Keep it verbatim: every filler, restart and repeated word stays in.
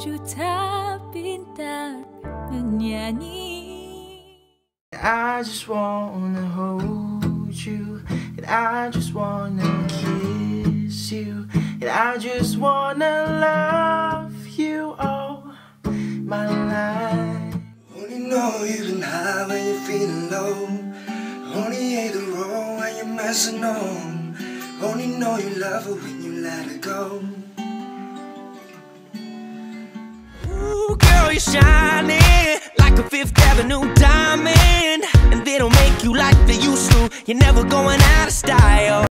juta bintang menyanyi. I just wanna hold you, and I just wanna kiss you, and I just wanna love you all my life. Only know you've been high when you're feeling low. Only hate the road when you're messing on. Only know you love her when you let her go. Ooh, girl, you're shining like a Fifth Avenue diamond, and they don't make you like they used to. You're never going out of style.